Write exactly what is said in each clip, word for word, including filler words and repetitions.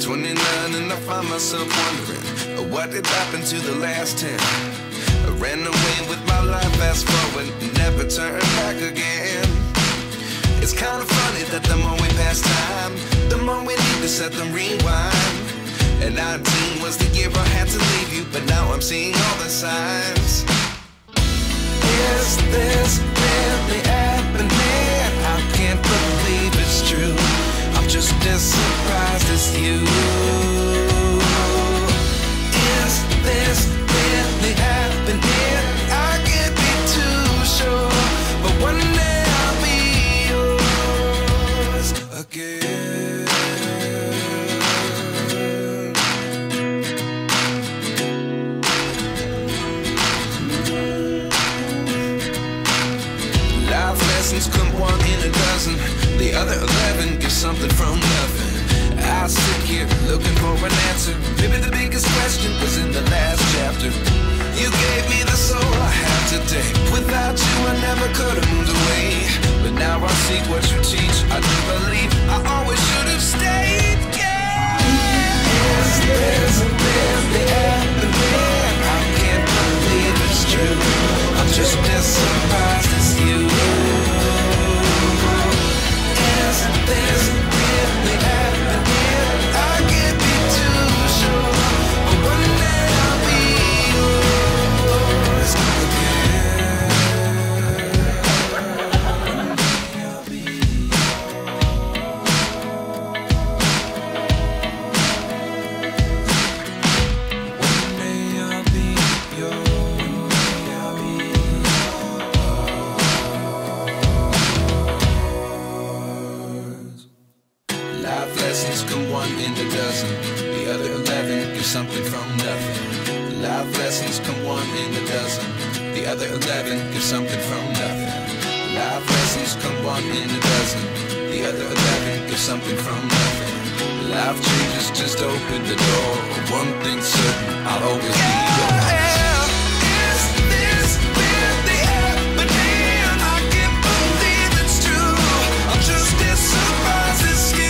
twenty-nine and I find myself wondering, uh, what did happen to the last ten? I ran away with my life, fast forward, never turn back again. It's kind of funny that the more we pass time, the more we need to set them rewind. And nineteen was the year I had to leave you, but now I'm seeing all the signs. Is this really happening? I can't believe it's true. I'm just as surprised as you. Is this really happening? I can't be too sure, but one day I'll be yours again. Life lessons come one in a dozen, the other eleven give something from nothing. I sit here looking for an answer. Maybe the biggest question was in the last chapter. You gave me the soul I have today. Without you I never could have moved away. But now I see what you teach. I do believe I always should have stayed. Yeah. Is this really happening? I can't believe it's true. I'm just as surprised as you. Is this really happening? I can't be too sure, but one day I'll be yours again. One day I'll be One day I'll be yours. One day I'll be yours. Life lessons come one in a dozen, the other eleven give something from nothing. Life lessons come one in a dozen, the other eleven give something from nothing. Life lessons come one in a dozen, the other eleven give something from nothing. Life changes just open the door. One thing's certain, I'll always be yours. Is this really happening? I can't believe it's true. I'm just as surprised as you.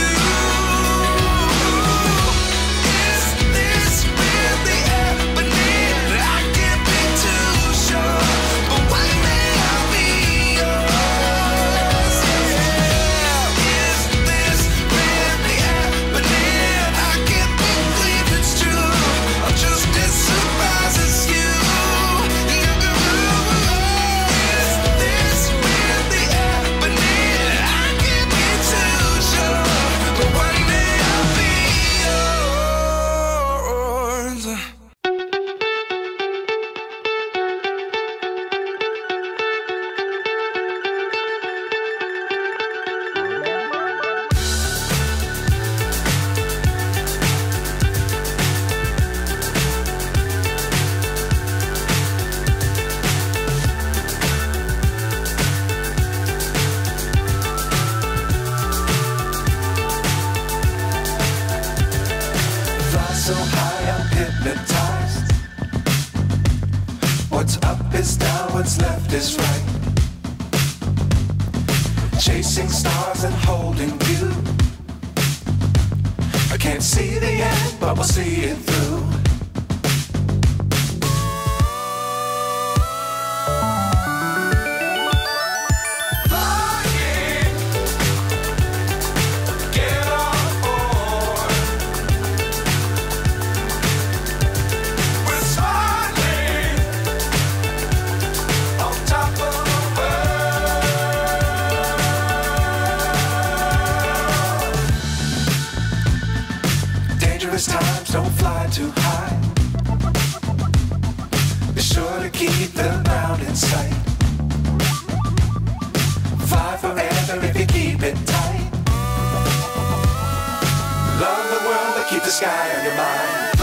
So high I'm hypnotized. What's up is down, what's left is right. Chasing stars and holding you. I can't see the end, but we'll see it through. Times don't fly too high. Be sure to keep the ground in sight. Fly forever if you keep it tight. Love the world but keep the sky on your mind.